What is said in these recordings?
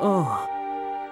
ああ。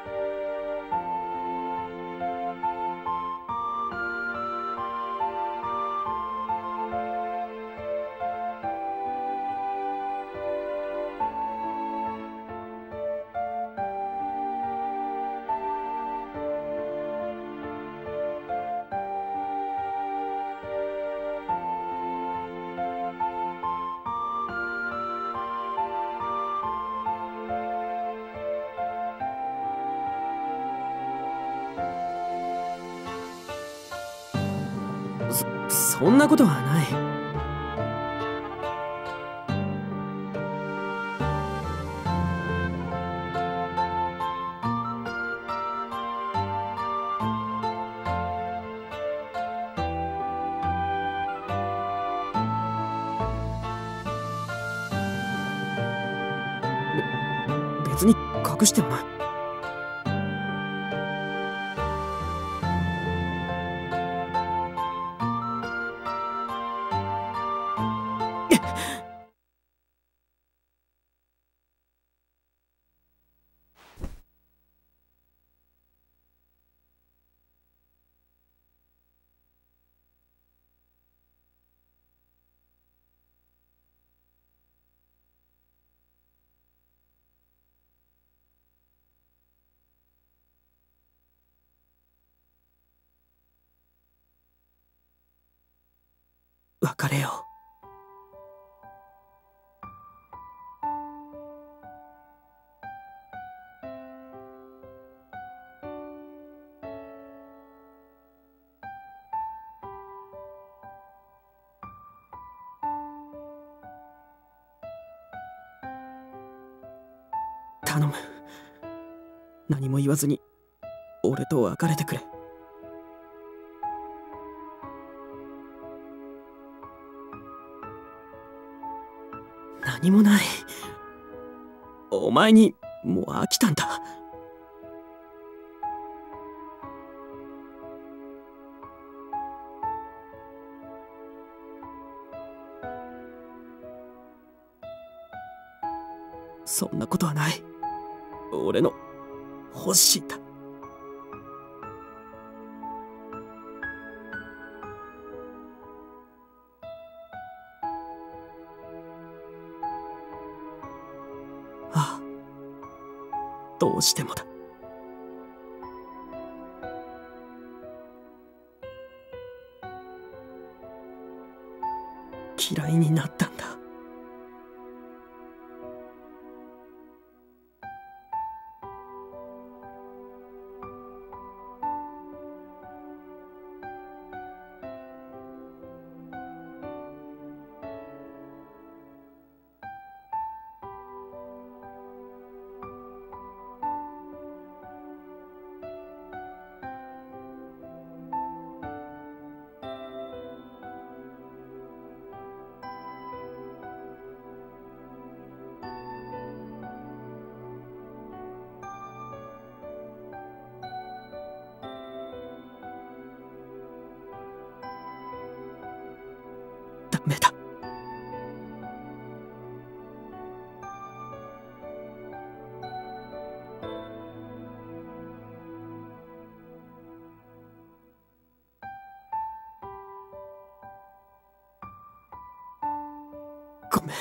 そんなことはない。別に隠してはない。別れよう。頼む。何も言わずに俺と別れてくれ。何もない。お前にもう飽きたんだ。そんなことはない。俺の欲しいんだ。ああ、どうしてもだ。嫌いになったんだ。ダメだ。ごめん。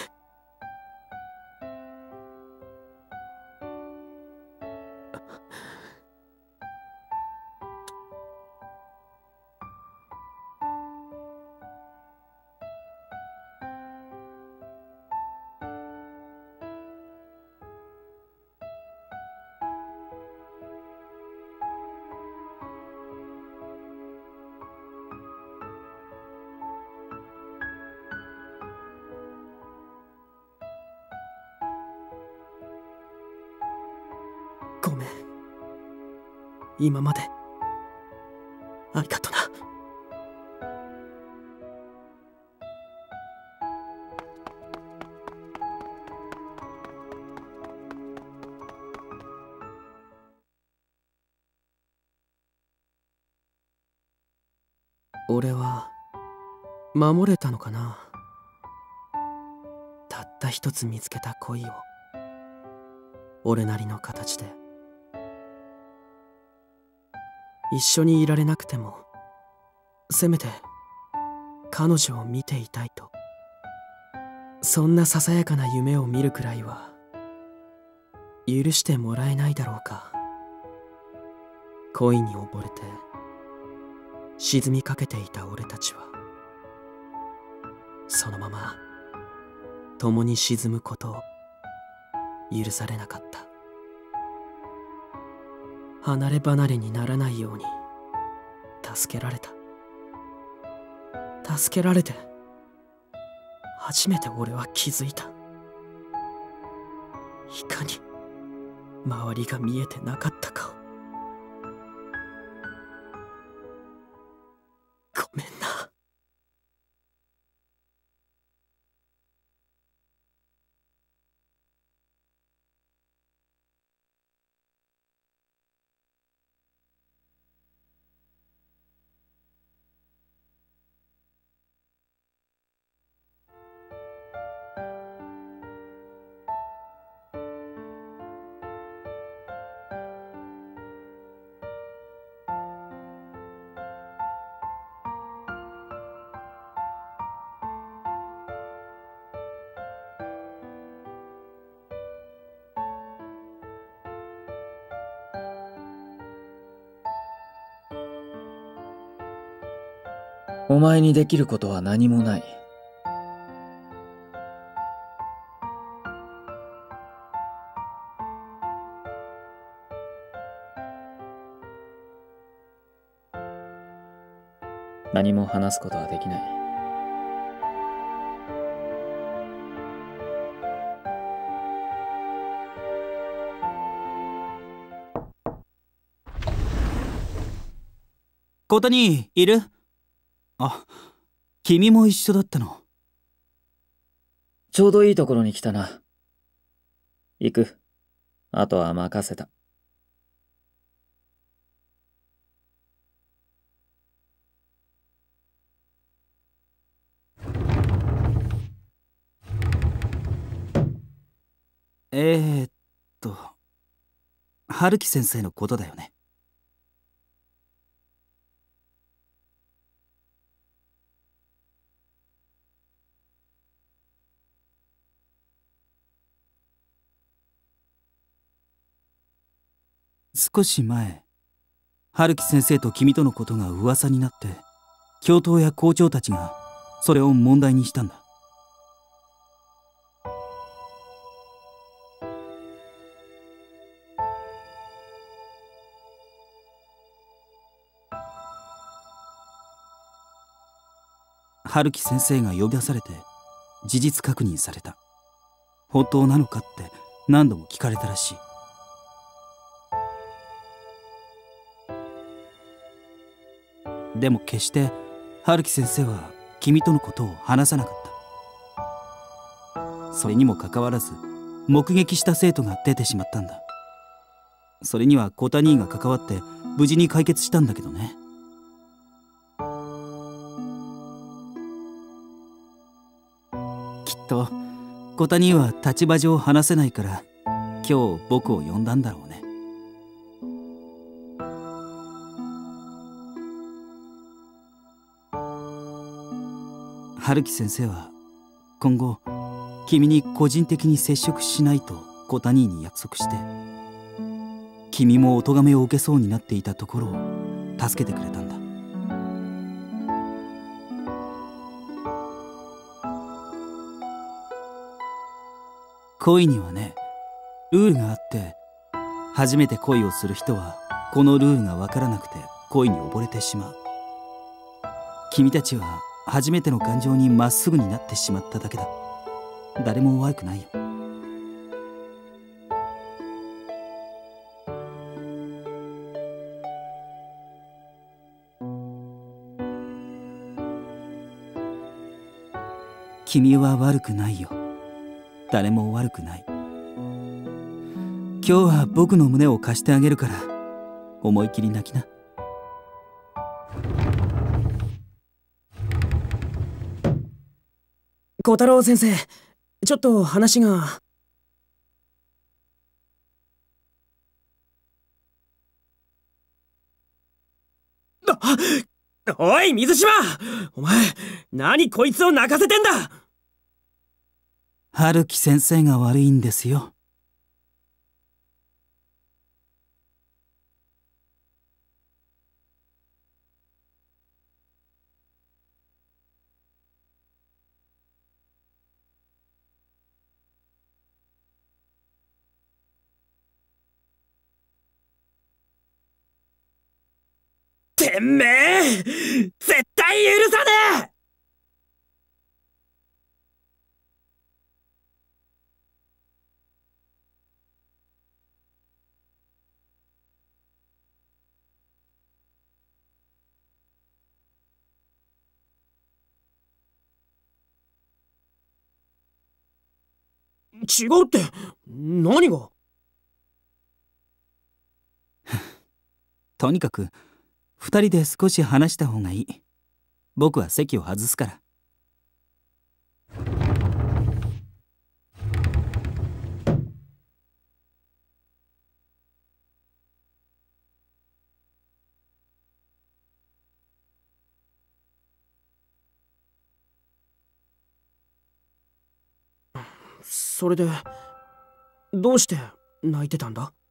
ごめん。今までありがとな。俺は守れたのかな。たった一つ見つけた恋を俺なりの形で。 一緒にいられなくてもせめて彼女を見ていたいと、そんなささやかな夢を見るくらいは許してもらえないだろうか。恋に溺れて沈みかけていた俺たちはそのまま共に沈むことを許されなかった。離れ離れにならないように助けられた。助けられて初めて俺は気づいた。いかに周りが見えてなかったかを。ごめんな。 お前にできることは何もない。何も話すことはできない。 小谷いる？あ、君も一緒だったの。 ちょうどいいところに来たな。行く。あとは任せた。 えーっと、春樹先生のことだよね。少し前、春樹先生と君とのことが噂になって、教頭や校長たちがそれを問題にしたんだ。春樹先生が呼び出されて事実確認された。本当なのかって何度も聞かれたらしい。でも決して春樹先生は君とのことを話さなかった。それにもかかわらず目撃した生徒が出てしまったんだ。それには小谷が関わって無事に解決したんだけどね。きっと小谷は立場上話せないから今日僕を呼んだんだろうね。春樹先生は今後君に個人的に接触しないと小谷に約束して、君もお咎めを受けそうになっていたところを助けてくれたんだ。恋にはね、ルールがあって、初めて恋をする人はこのルールが分からなくて恋に溺れてしまう。君たちは初めての感情にまっすぐになってしまっただけだ。誰も悪くないよ。君は悪くないよ。誰も悪くない。今日は僕の胸を貸してあげるから思い切り泣きな。 小太郎先生、ちょっと話が。 おい水島、お前何こいつを泣かせてんだ。 春樹先生が悪いんですよ。 てめえ絶対許さねえ。違うって何が。 とにかく二人で少し話した方がいい。僕は席を外すから。 それでどうして泣いてたんだ。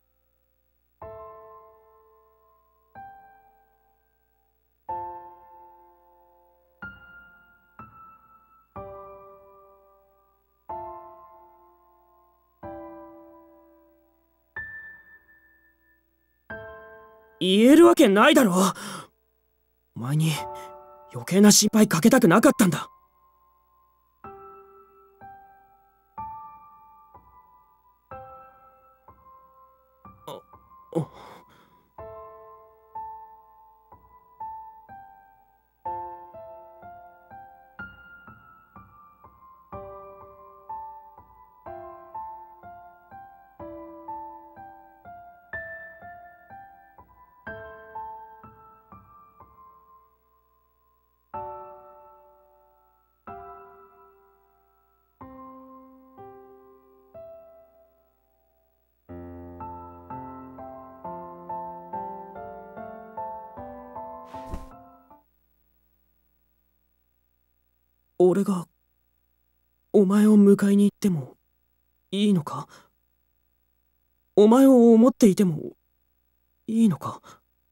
言えるわけないだろ。お前に余計な心配かけたくなかったんだ。俺がお前を迎えに行ってもいいのか。お前を思っていてもいいのか。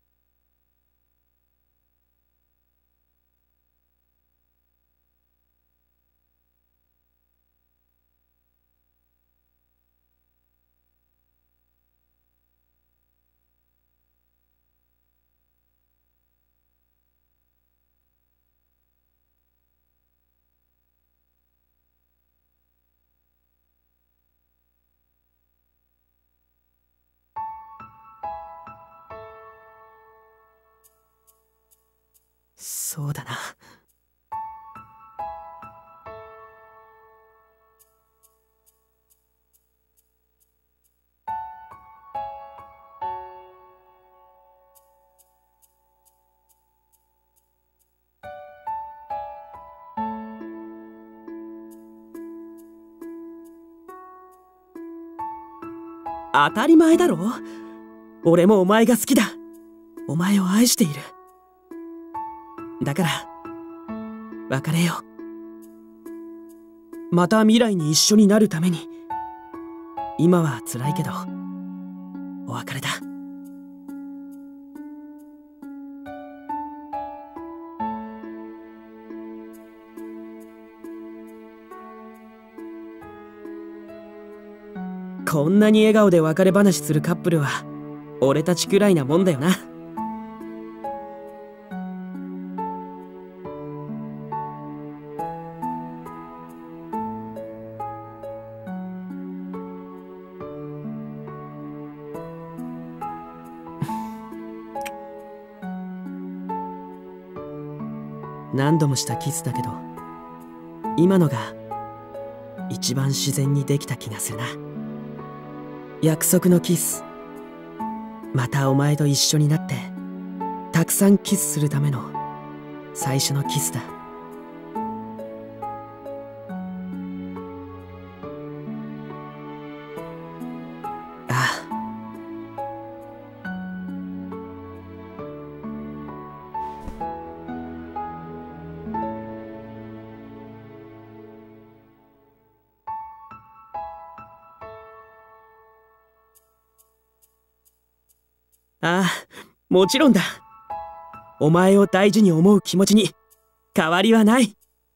そうだな。当たり前だろ。俺もお前が好きだ。お前を愛している。だから別れよう。また未来に一緒になるために。今は辛いけどお別れだ。こんなに笑顔で別れ話するカップルは俺たちくらいなもんだよな。何度もしたキスだけど今のが一番自然にできた気がするな。約束のキス。またお前と一緒になってたくさんキスするための最初のキスだ。ああ。 ああ、もちろんだ。お前を大事に思う気持ちに変わりはない。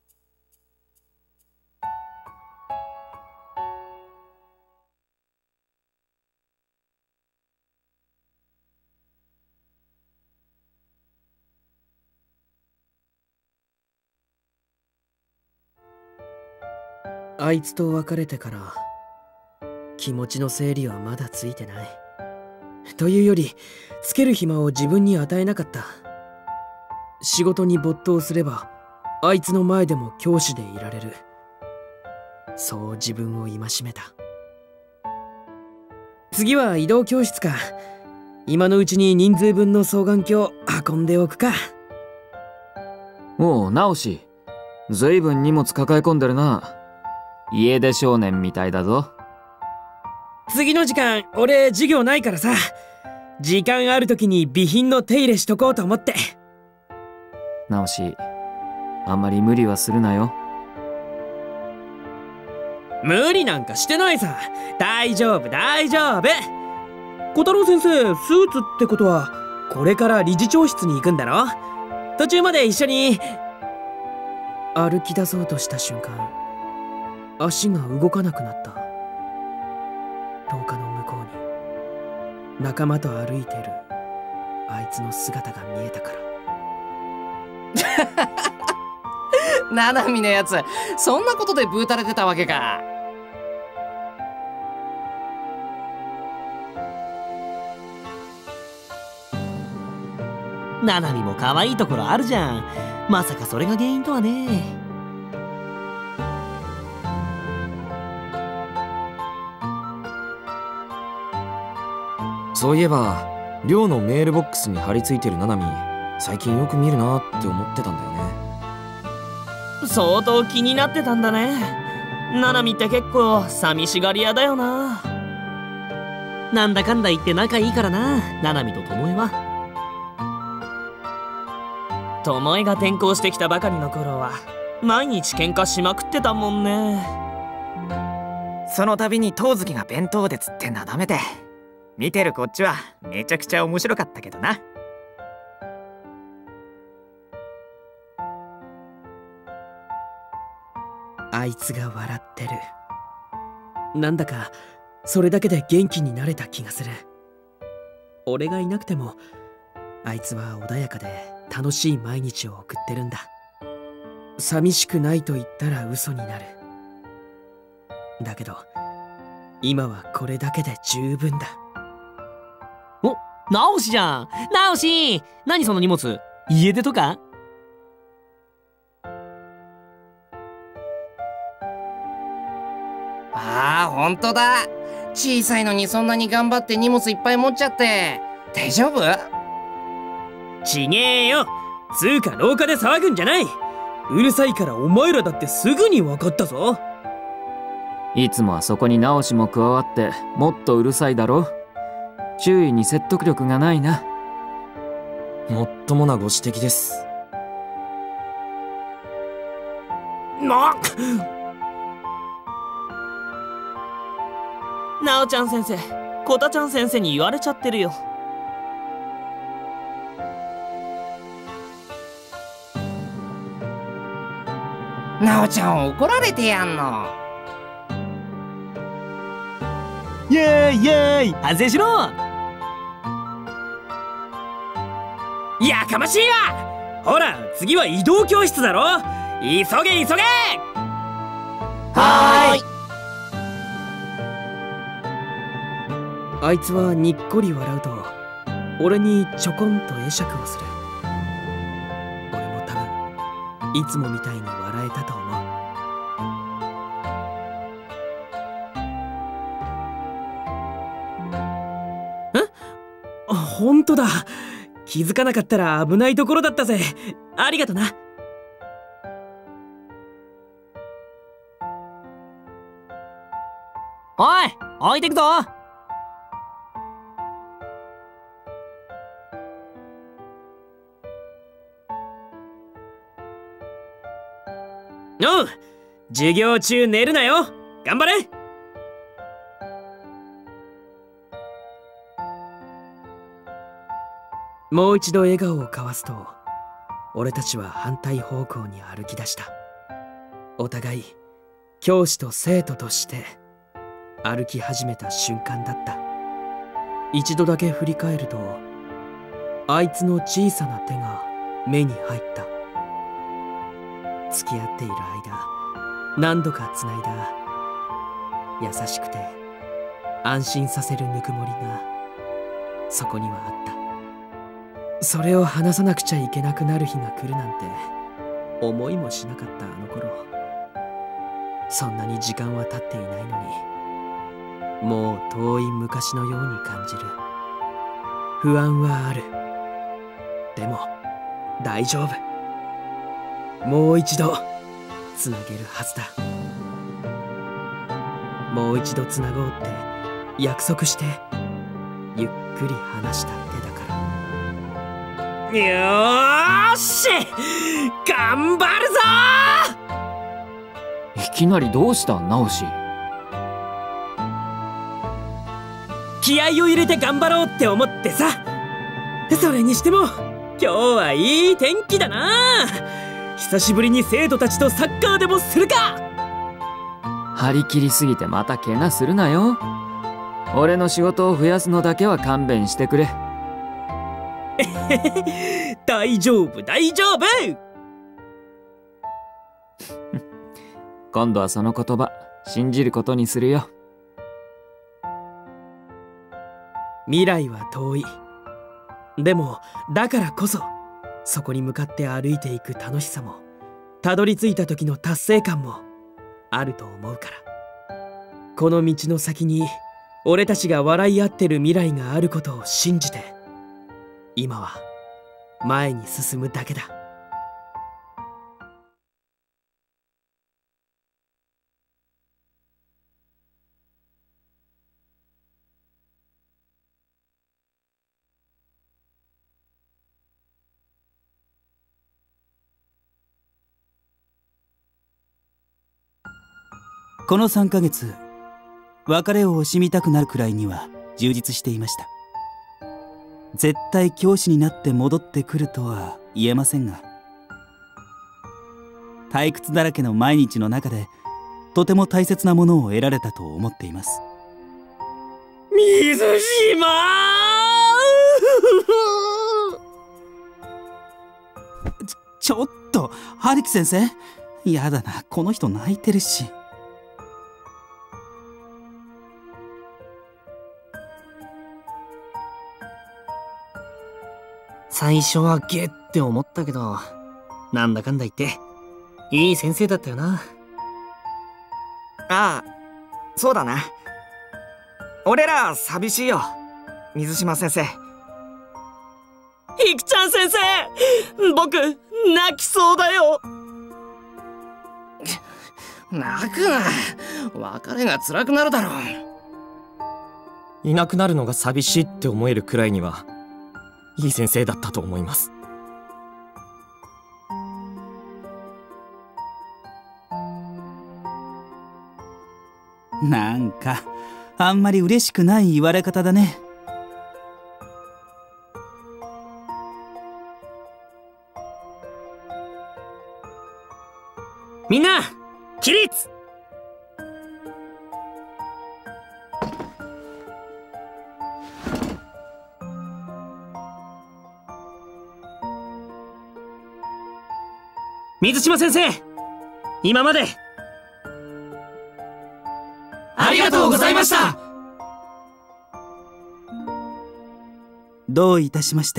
あいつと別れてから気持ちの整理はまだついてない。というよりつける暇を自分に与えなかった。仕事に没頭すればあいつの前でも教師でいられる。そう自分を戒めた。次は移動教室か。今のうちに人数分の双眼鏡運んでおくか。 おう、直し。ずいぶん荷物抱え込んでるな。家出少年みたいだぞ。 次の時間俺授業ないからさ、時間ある時に備品の手入れしとこうと思って。 直し、あんまり無理はするなよ。 無理なんかしてないさ。大丈夫大丈夫。小太郎先生、スーツってことはこれから理事長室に行くんだろ。途中まで一緒に。歩き出そうとした瞬間足が動かなくなった。廊下の向こうに仲間と歩いているあいつの姿が見えたから。 ななみのやつ、そんなことでブータれてたわけか。 ななみも可愛いところあるじゃん。まさかそれが原因とはね。 そういえば寮のメールボックスに貼り付いてるナナミ、最近よく見るなって思ってたんだよね。 相当気になってたんだね。ななみって結構寂しがり屋だよな。なんだかんだ言って仲いいからな、ななみとともえは。ともえが転校してきたばかりの頃は毎日喧嘩しまくってたもんね。 その度に遠月が弁当でつってなだめて、見てるこっちはめちゃくちゃ面白かったけどな。 あいつが笑ってる。なんだかそれだけで元気になれた気がする。俺がいなくてもあいつは穏やかで楽しい毎日を送ってるんだ。寂しくないと言ったら嘘になる。だけど今はこれだけで十分だ。 お、直しじゃん。直し、何その荷物、家出とか？ ああ、ほんとだ。小さいのにそんなに頑張って荷物いっぱい持っちゃって大丈夫？ ちげえよ。つうか廊下で騒ぐんじゃない。うるさいからお前らだってすぐに分かったぞ。 いつもはそこに直しも加わってもっとうるさいだろ。周囲に説得力がないな。 もっともなご指摘です。 なおちゃん先生、こたちゃん先生に言われちゃってるよ。 なおちゃん怒られてやんの。 イエーイイエーイ、反省しろ。 やかましいわ。ほら次は移動教室だろ。急げ急げ。 はーい。 あいつはにっこり笑うと俺にちょこんと会釈をする。俺も多分いつもみたいに笑えたと思う。ほんとだ。気づかなかったら危ないところだったぜ。ありがとな。 おい、置いてくぞ。 おう、授業中寝るなよ。頑張れ。 もう一度笑顔を交わすと、俺たちは反対方向に歩き出した。お互い教師と生徒として歩き始めた瞬間だった。一度だけ振り返ると、あいつの小さな手が目に入った。付き合っている間、何度かつないだ優しくて安心させるぬくもりがそこにはあった。それを話さなくちゃいけなくなる日が来るなんて思いもしなかったあの頃。そんなに時間は経っていないのに、もう遠い昔のように感じる。不安はある。でも大丈夫。もう一度つなげるはずだ。もう一度つなごうって約束してゆっくり離した手だから。 よーし、頑張るぞいきなりどうした直し。 気合を入れて頑張ろうって思ってさ。それにしても今日はいい天気だな。久しぶりに生徒たちとサッカーでもするか。 張り切りすぎてまた怪我するなよ。俺の仕事を増やすのだけは勘弁してくれ。 大丈夫大丈夫。 今度はその言葉信じることにするよ。 未来は遠い。でもだからこそ、そこに向かって歩いていく楽しさも、たどり着いた時の達成感もあると思うから。この道の先に俺たちが笑い合ってる未来があることを信じて、今は前に進むだけだ。 この3ヶ月、別れを惜しみたくなるくらいには充実していました。絶対教師になって戻ってくるとは言えませんが、退屈だらけの毎日の中でとても大切なものを得られたと思っています。 水島ちょっと春樹先生、やだな、この人泣いてるし。 最初はゲって思ったけど、なんだかんだ言っていい先生だったよな。ああ、そうだな。俺ら寂しいよ、水島先生。 ひくちゃん先生、僕泣きそうだよ。 泣くな。別れが辛くなるだろう。 いなくなるのが寂しいって思えるくらいにはいい先生だったと思います。 なんかあんまり嬉しくない言われ方だね。 みんな起立。水島先生、今までありがとうございました。 どういたしまして。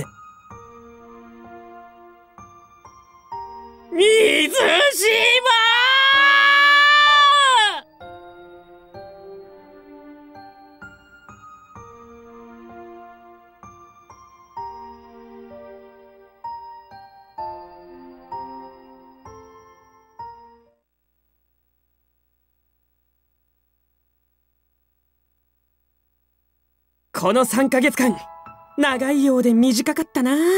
水島。 この3ヶ月間、長いようで短かったな。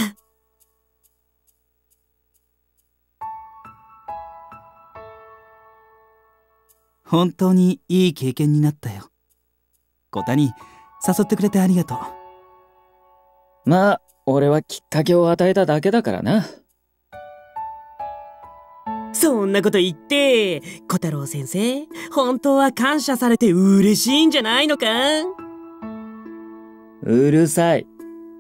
本当にいい経験になったよ。小谷、誘ってくれてありがとう。 まあ俺はきっかけを与えただけだからな。 そんなこと言って、小太郎先生、本当は感謝されて嬉しいんじゃないのか？ うるさい。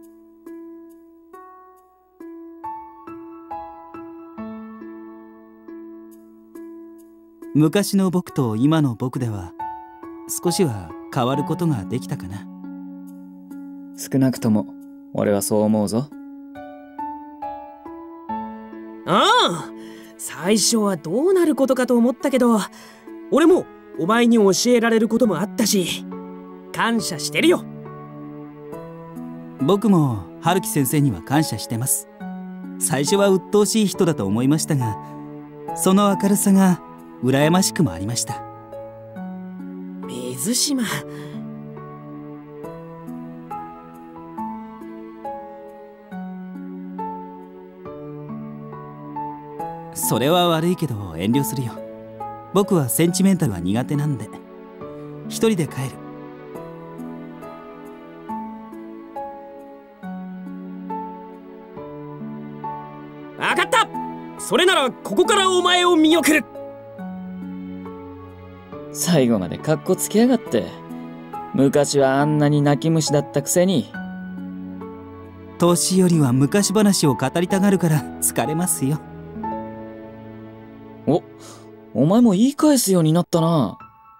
昔の僕と今の僕では少しは変わることができたかな。 少なくとも俺はそう思うぞ。 ああ、最初はどうなることかと思ったけど、俺もお前に教えられることもあったし、感謝してるよ。 僕も春樹先生には感謝してます。最初は鬱陶しい人だと思いましたが、その明るさが羨ましくもありました。 水島、 それは悪いけど遠慮するよ。僕はセンチメンタルは苦手なんで。一人で帰る。 分かった。それならここからお前を見送る。 最後までカッコつけやがって。昔はあんなに泣き虫だったくせに。 年寄りは昔話を語りたがるから疲れますよ。 お前も言い返すようになったな。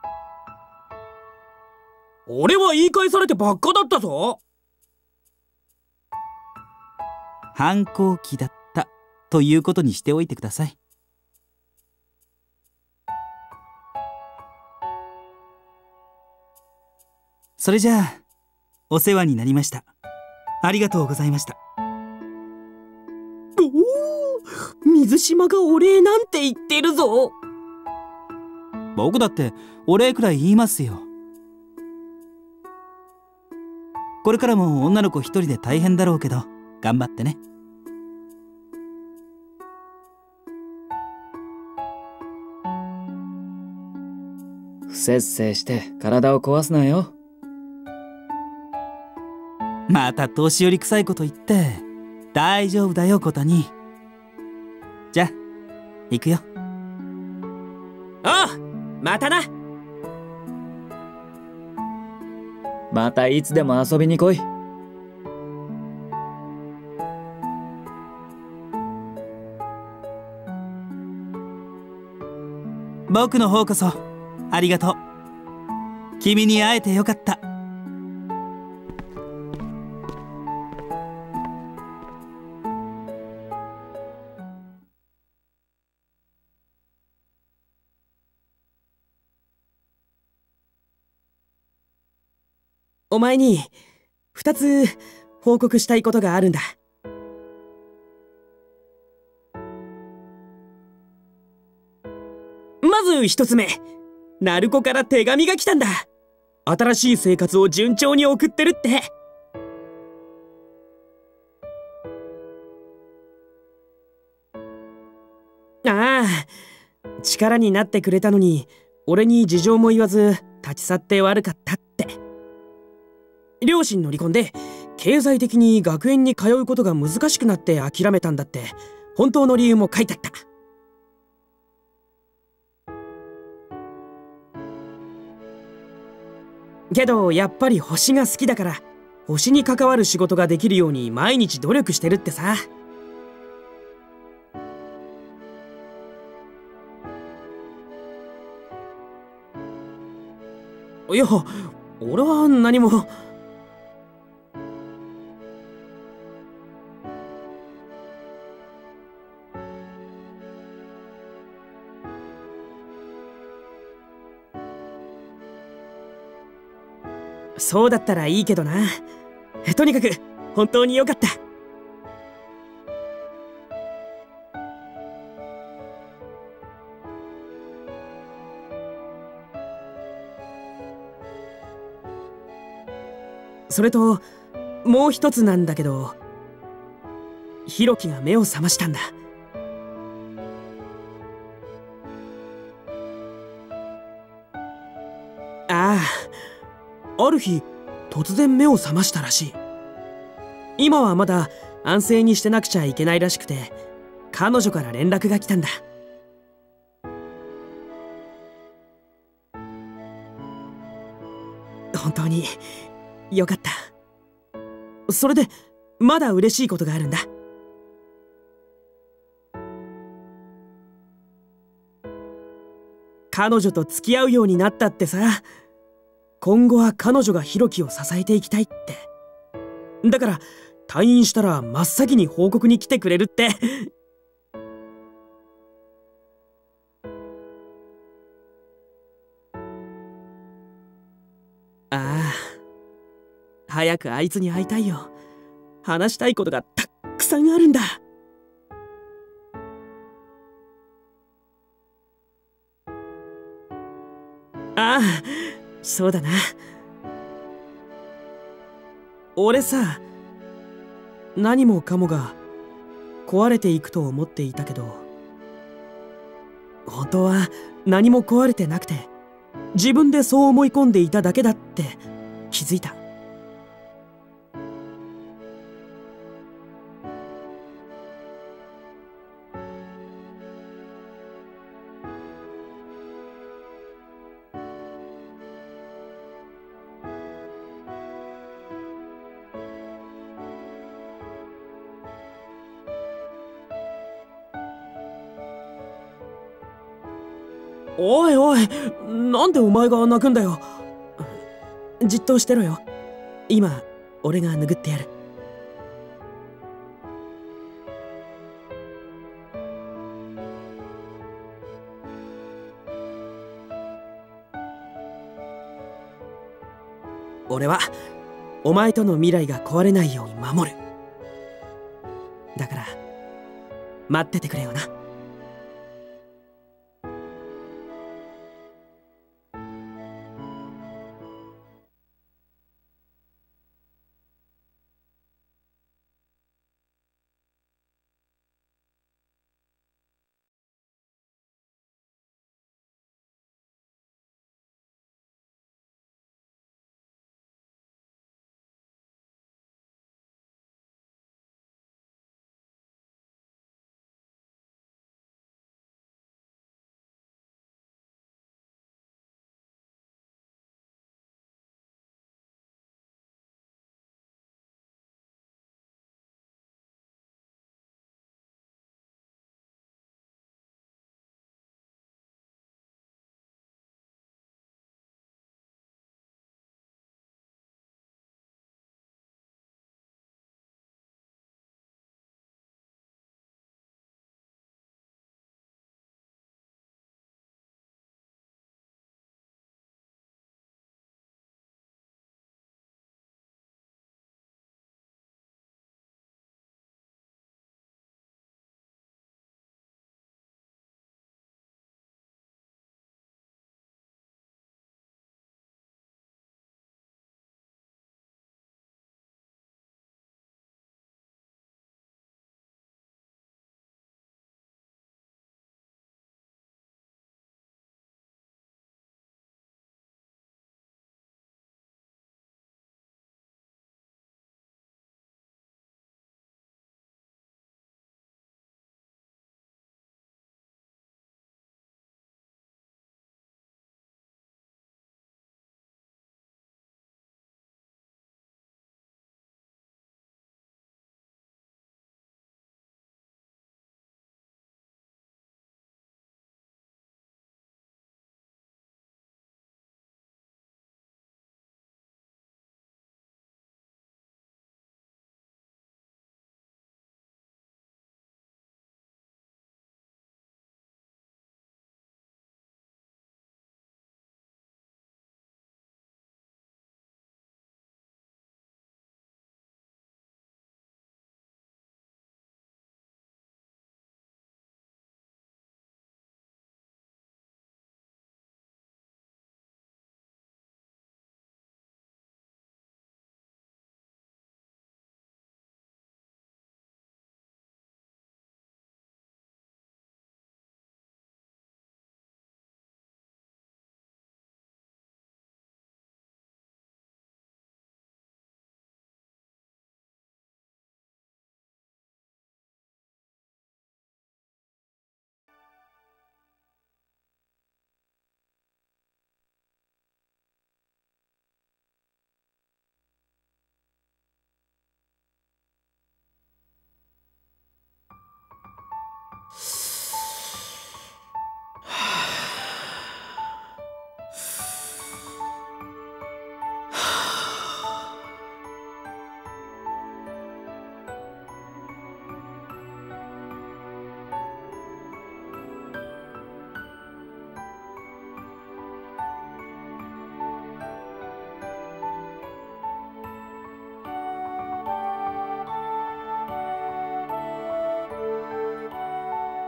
俺は言い返されてばっかだったぞ。 反抗期だったということにしておいてください。それじゃあ、お世話になりました。ありがとうございました。 おお、水島がお礼なんて言ってるぞ。 僕だってお礼くらい言いますよ。これからも女の子一人で大変だろうけど頑張ってね。 不節制して体を壊すなよ。 また年寄り臭いこと言って。大丈夫だよ小谷。じゃあ行くよ。 ああ、またな。 またいつでも遊びに来い。 僕の方こそありがとう。君に会えてよかった。 お前に2つ報告したいことがあるんだ。まず1つ目、鳴子から手紙が来たんだ。新しい生活を順調に送ってるって。ああ、力になってくれたのに俺に事情も言わず立ち去って悪かったって。両親の離婚で経済的に学園に通うことが難しくなって諦めたんだって、本当の理由も書いてあった。けどやっぱり星が好きだから星に関わる仕事ができるように毎日努力してるってさ。いや、俺は何も。そうだったらいいけどな。とにかく本当によかった。それともう一つなんだけど、ひろきが目を覚ましたんだ。ああ、ある日突然目を覚ましたらしい。 今はまだ安静にしてなくちゃいけないらしくて、彼女から連絡が来たんだ。本当によかった。それでまだ嬉しいことがあるんだ。彼女と付き合うようになったってさ。今後は彼女がヒロキを支えていきたいって。だから退院したら真っ先に報告に来てくれるって。ああ、早くあいつに会いたいよ。話したいことがたくさんあるんだ。ああ、そうだな。俺さ、何もかもが壊れていくと思っていたけど、本当は何も壊れてなくて、自分でそう思い込んでいただけだって気づいた。おいおい、なんでお前が泣くんだよ。じっとしてろよ。今俺が拭ってやる。俺はお前との未来が壊れないように守る。だから待っててくれよな。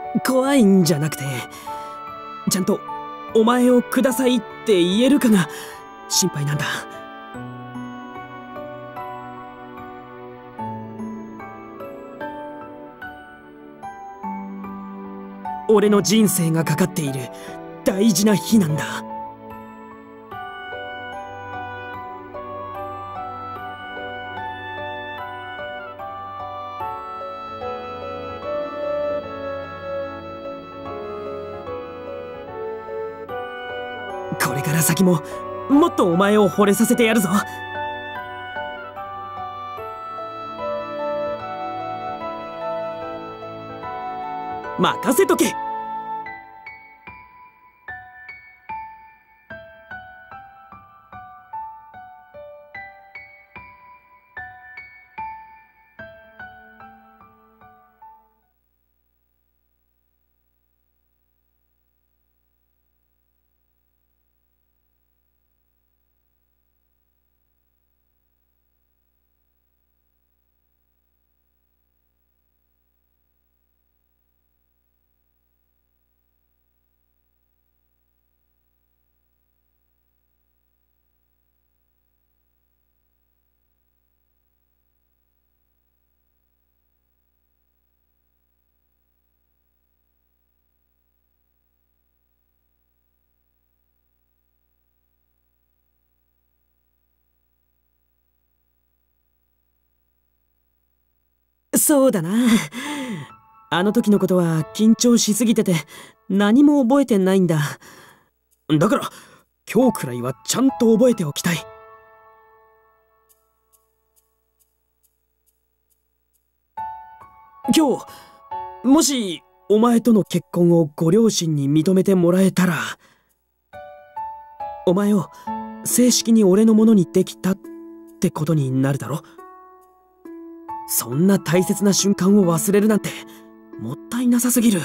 怖いんじゃなくて、ちゃんとお前をくださいって言えるかが心配なんだ。俺の人生がかかっている大事な日なんだ。これから先ももっとお前を惚れさせてやるぞ。任せとけ。そうだな。あの時のことは緊張しすぎてて何も覚えてないんだ。だから今日くらいはちゃんと覚えておきたい。今日もしお前との結婚をご両親に認めてもらえたら、お前を正式に俺のものにできたってことになるだろ。そんな大切な瞬間を忘れるなんてもったいなさすぎる。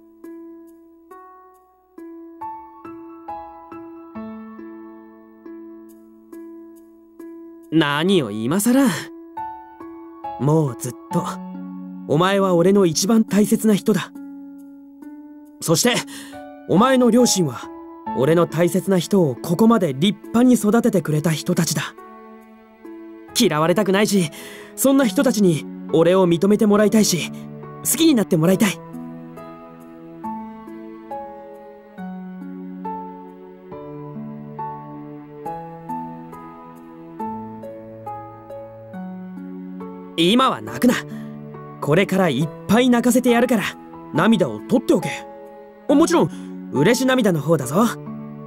何を今さら。もうずっとお前は俺の一番大切な人だ。そしてお前の両親は俺の大切な人をここまで立派に育ててくれた人たちだ。嫌われたくないし、そんな人たちに俺を認めてもらいたいし、好きになってもらいたい。今は泣くな。これからいっぱい泣かせてやるから涙を取っておけ。もちろん嬉し涙の方だぞ。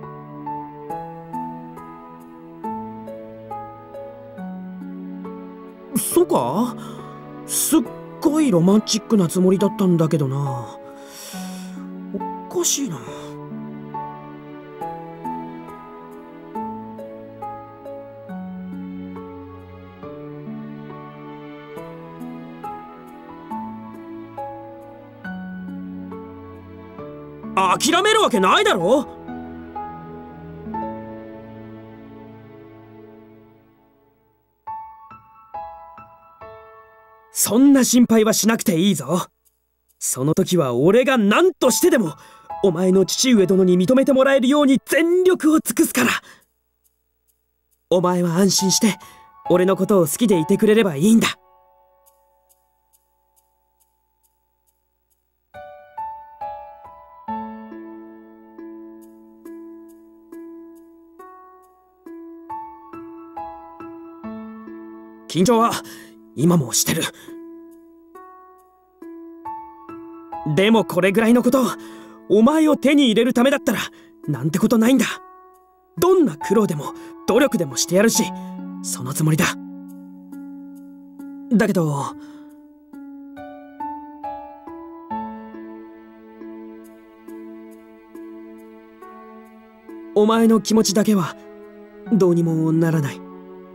そうか？すっごいロマンチックなつもりだったんだけどな。おかしいな。諦めるわけないだろ。そんな心配はしなくていいぞ。その時は俺が何としてでもお前の父上殿に認めてもらえるように全力を尽くすから。お前は安心して俺のことを好きでいてくれればいいんだ。緊張は今もしてる。でもこれぐらいのこと、お前を手に入れるためだったらなんてことないんだ。どんな苦労でも努力でもしてやるし、そのつもりだ。だけどお前の気持ちだけはどうにもならない。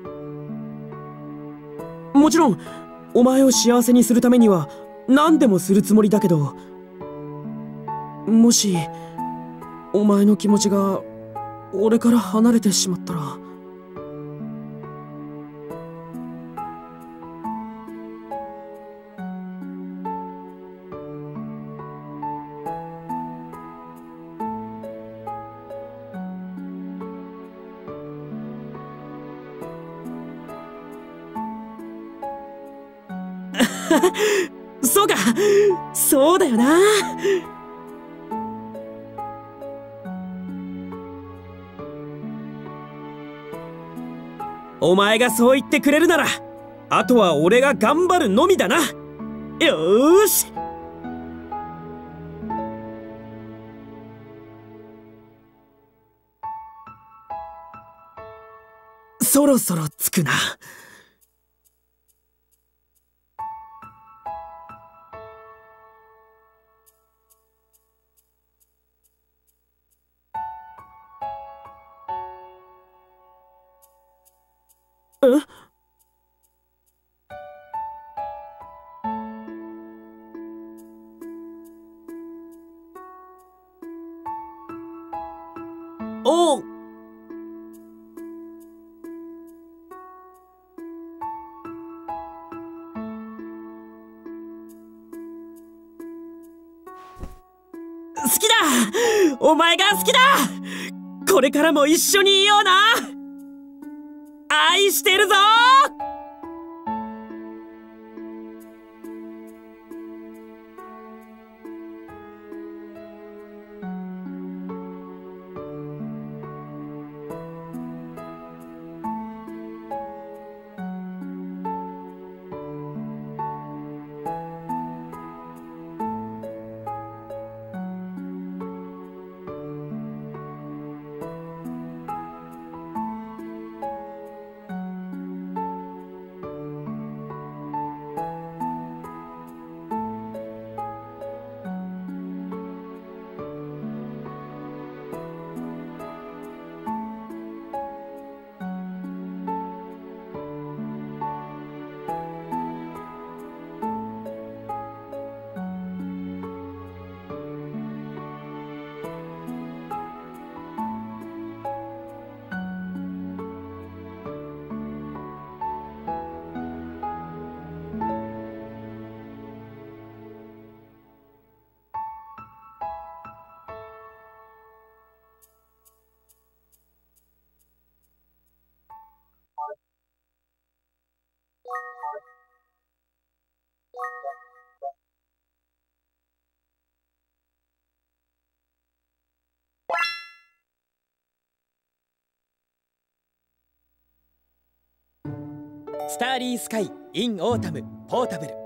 もちろんお前を幸せにするためには何でもするつもりだけど、もしお前の気持ちが俺から離れてしまったら、 そうか、そうだよな。お前がそう言ってくれるなら、あとは俺が頑張るのみだな。よーし。そろそろ着くな。おう。好きだ。お前が好きだ。これからも一緒にいような。愛してるぞ。 スターリースカイ・イン・オータム・ポータブル。